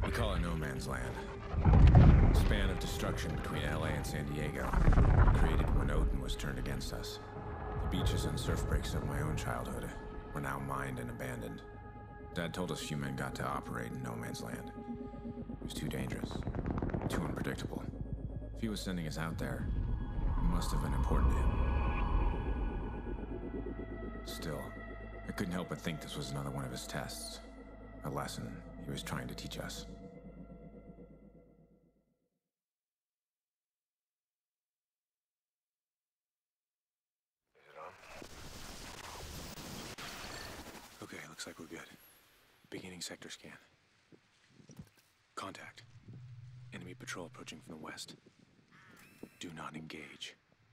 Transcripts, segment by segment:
We call it No Man's Land. Span of destruction between LA and San Diego, created when Odin was turned against us. The beaches and surf breaks of my own childhood were now mined and abandoned. Dad told us few men got to operate in No Man's Land. It was too dangerous, too unpredictable. If he was sending us out there, it must have been important to him. Still, I couldn't help but think this was another one of his tests. A lesson he was trying to teach us. Is it on? Okay, looks like we're good. Beginning sector scan. Contact. Enemy patrol approaching from the west. Do not engage.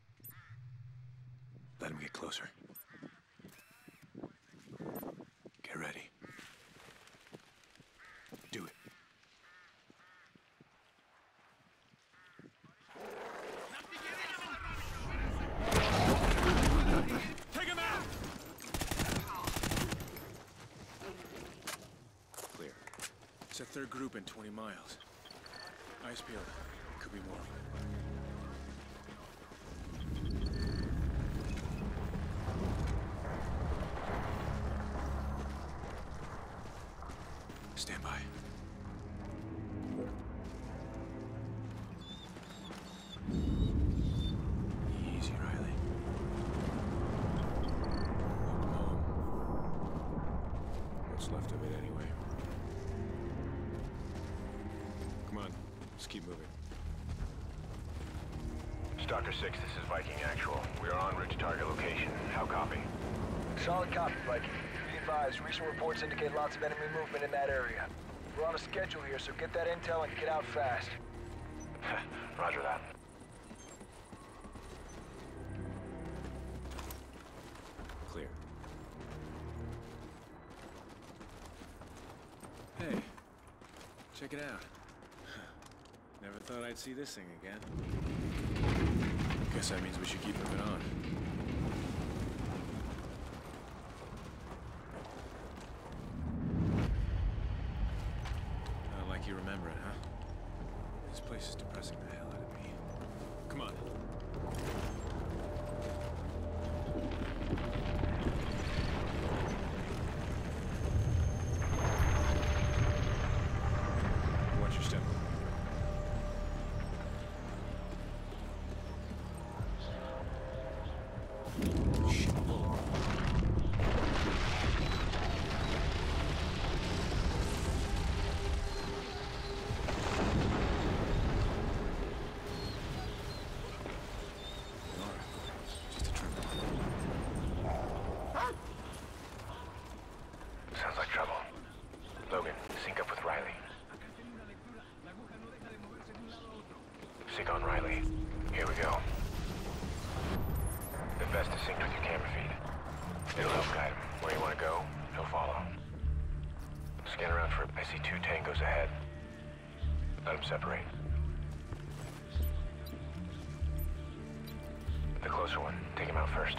Let him get closer. Get ready. Do it. Take him out! Clear. It's a third group in 20 miles. Eyes peeled. Could be more. Stand by. Easy, Riley. Home. What's left of it anyway. Come on, let's keep moving. Stalker 6, this is Viking Actual. We are en route to target location. How copy? Solid copy, Viking. Be advised, recent reports indicate lots of enemy movement in that area. We're on a schedule here, so get that intel and get out fast. Roger that. Clear. Hey, check it out. Never thought I'd see this thing again. Guess that means we should keep moving on. Not like you remember it, huh? This place is depressing the hell out of me. Come on. Watch your step. Shit. Just a tremor. Sounds like trouble. Logan, sync up with Riley. Sync on Riley. Here we go. The best is synced with your camera feed. It'll help guide him. Where you want to go, he'll follow. Scan around for... I see 2 tangos ahead. Let them separate. The closer one, take him out first.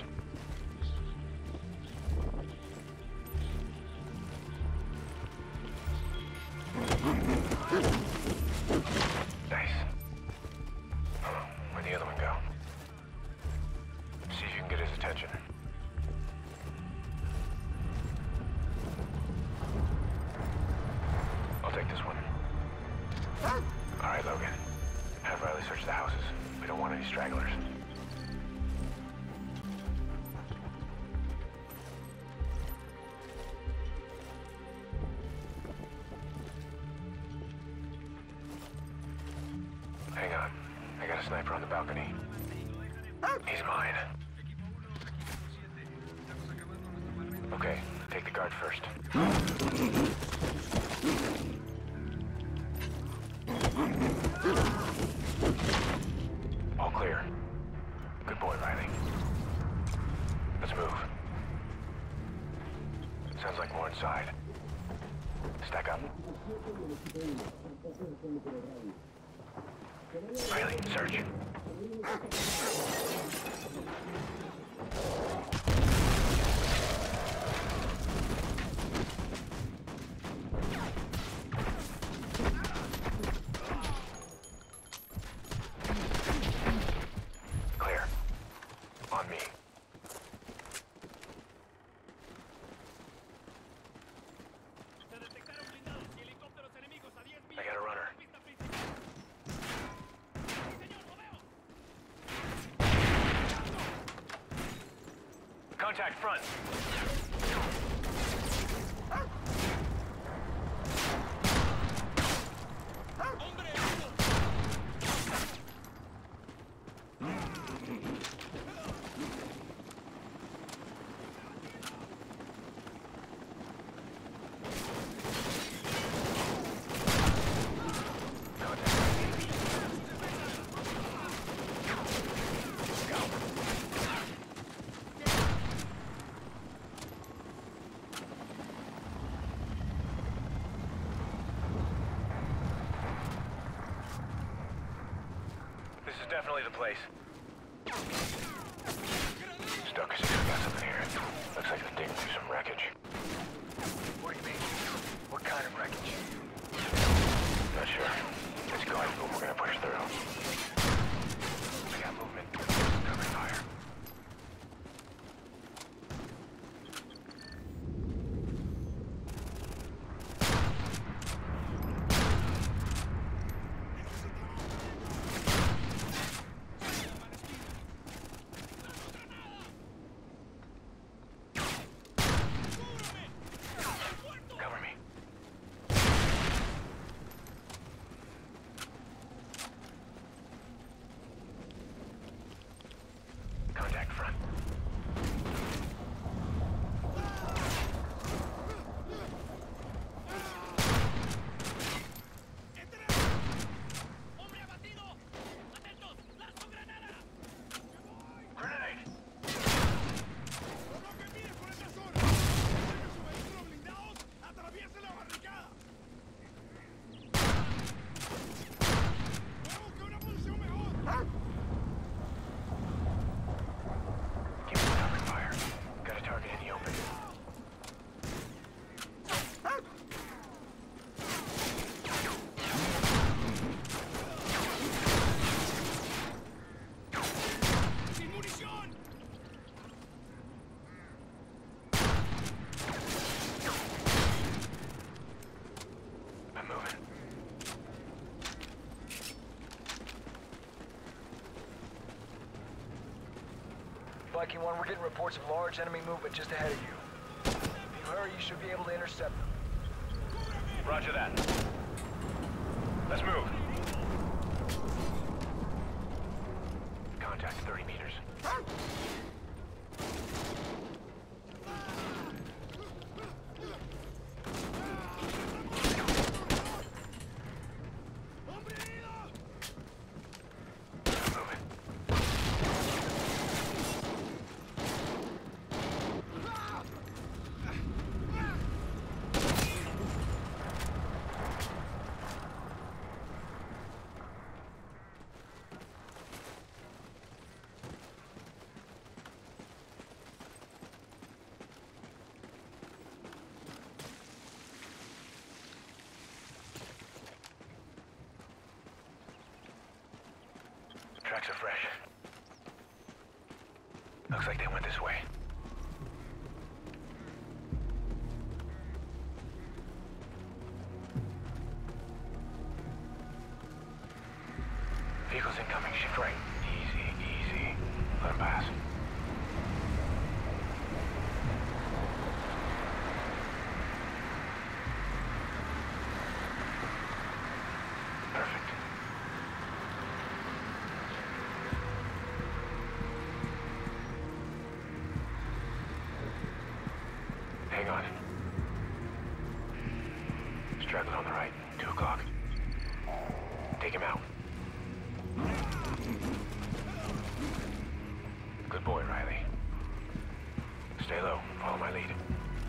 Nice. Where'd the other one go? See if you can get his attention. I'll take this one. All right, Logan. Have Riley search the houses. We don't want any stragglers. Hang on. I got a sniper on the balcony. He's mine. Okay, take the guard first. All clear. Good boy, Riley. Let's move. Sounds like more inside. Stack up. Riley, search. Contact front. This is definitely the place. Stuck has got something here. Looks like they're digging through some wreckage. What do you mean? What kind of wreckage? Not sure. Let's go ahead, but we're gonna push through. We got movement. Cover fire. Cover me. Contact front. Grenade! Keep covering fire. Got a target in the open. I'm moving. Viking 1, we're getting reports of large enemy movement just ahead of you. If you hurry, you should be able to intercept them. Roger that. Let's move. Contact 30 meters. Moving. Tracks are fresh. Looks like they went this way. Vehicles incoming. Shift right. Easy, easy. Let them pass. Perfect. Hang on. Straggler on the right. 2 o'clock. Take him out. Good boy, Riley. Stay low. Follow my lead.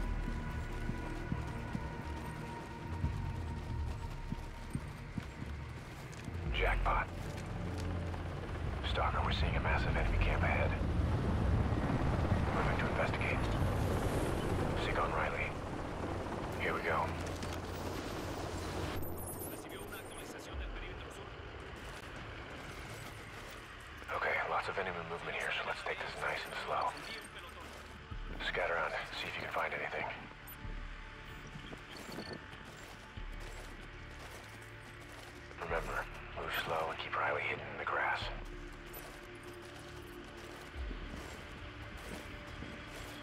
Jackpot. Stalker, we're seeing a massive enemy camp ahead. Moving to investigate. Sig on Riley. Here we go. Okay, lots of enemy movement here, so let's take this nice and slow. Scatter around, see if you can find anything. Remember, move slow and keep Riley hidden in the grass.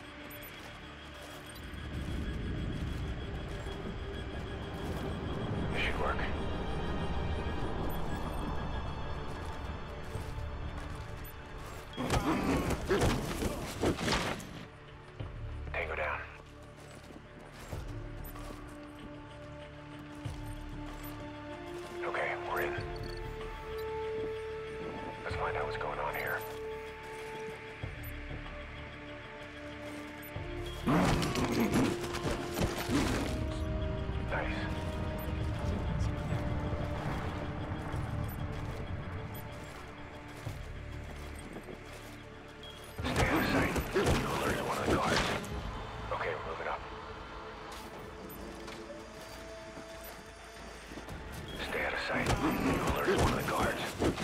sight. You alerted one of the guards.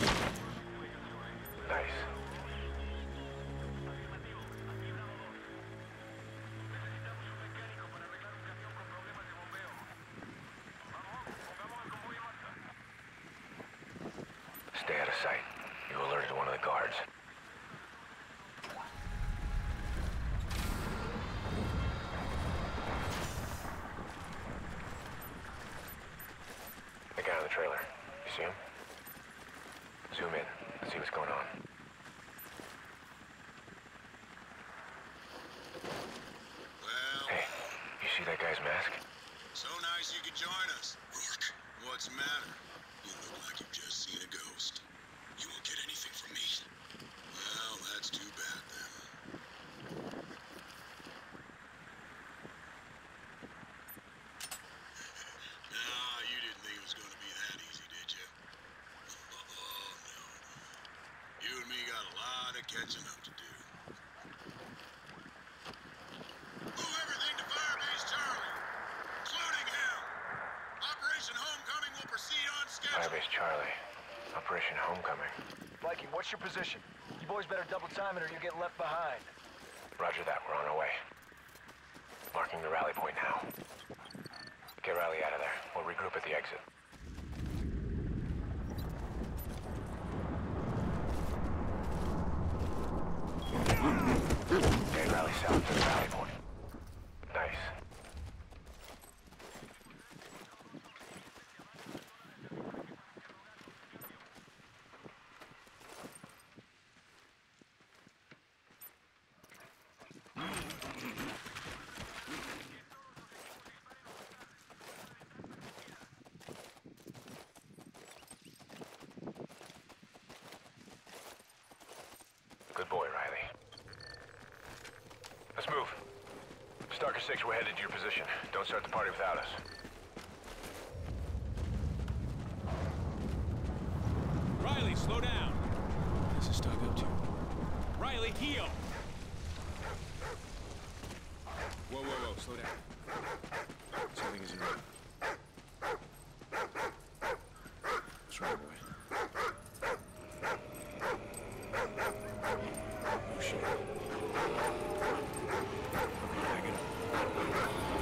Nice. Stay out of sight. You alerted one of the guards. The guy on the trailer. You see him? Zoom in. Let's see what's going on. Well, Hey, you see that guy's mask? so nice you could join us. Rourke, what's the matter? You look like you've just seen a ghost. You won't get anything from me. Well, that's too bad then. Nah, you didn't think it was gonna be that easy, did you? Oh, no. You and me got a lot of catching up to do. Move everything to Firebase Charlie, including him. Operation Homecoming will proceed on schedule. Firebase Charlie. Operation Homecoming. Viking, what's your position? You boys better double time it or you get left behind. Roger that. We're on our way. Marking the rally point now. Get Riley out of there. We'll regroup at the exit. Get Riley south to the rally point. Nice. Good boy, Riley. Let's move. Stalker 6, we're headed to your position. Don't start the party without us. Riley, slow down. What's this dog up to? Riley, heel! Whoa, slow down. Something isn't right. What's wrong, boy? Oh, shit. Okay, back it up.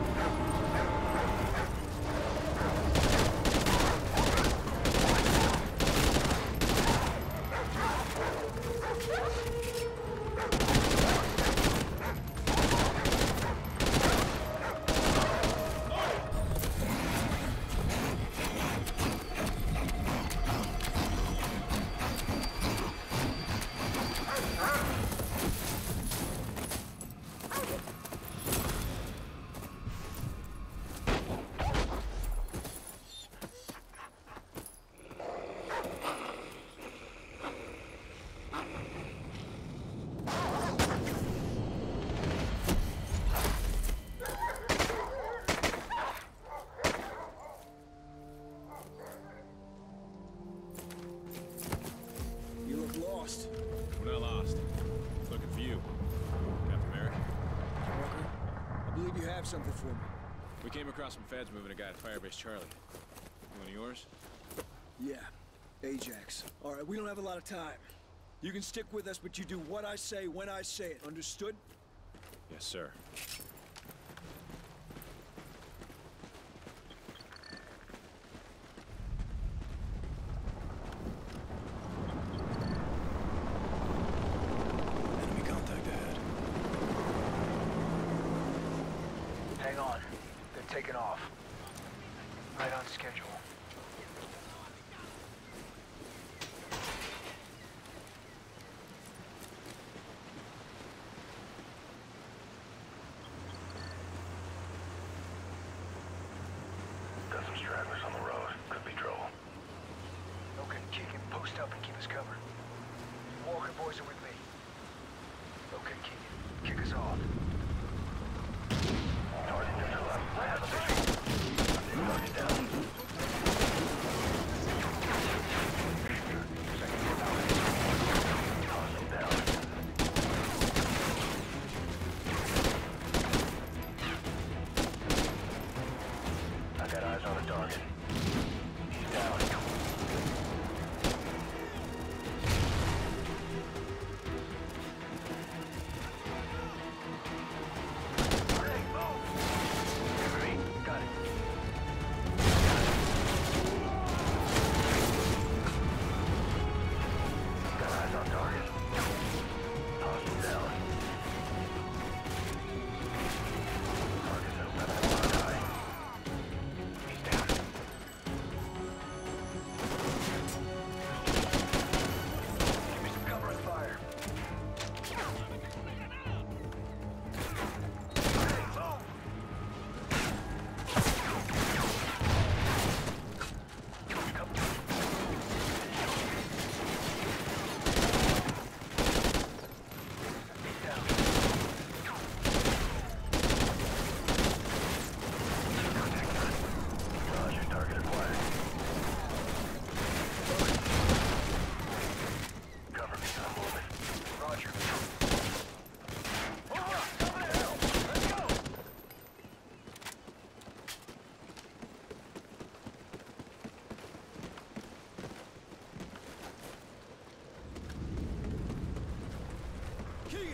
We're not lost. Looking for you. Captain Merrick. Walker, I believe you have something for me. We came across some feds moving a guy at Firebase Charlie. One of yours? Yeah, Ajax. All right, we don't have a lot of time. You can stick with us, but you do what I say when I say it. Understood? Yes, sir. Enemy contact ahead. Hang on. They're taking off. Right on schedule. Got some stragglers on the road. Could be trouble. Okay, Keegan, post up and keep us covered. Walker boys are with me. Okay, Keegan, kick us off. Target neutralized. I have a visual. Target down. Hostile down. I got eyes on the target. He's down.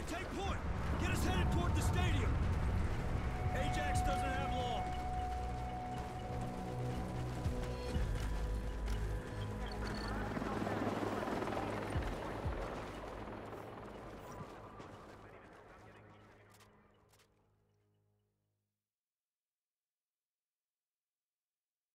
Take point! Get us headed toward the stadium! Ajax doesn't have long.